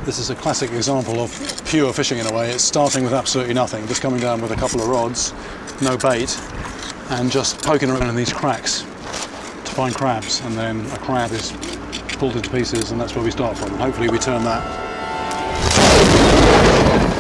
This is a classic example of pure fishing in a way. It's starting with absolutely nothing, just coming down with a couple of rods, no bait, and just poking around in these cracks to find crabs, and then a crab is pulled into pieces, and that's where we start from. Hopefully we turn that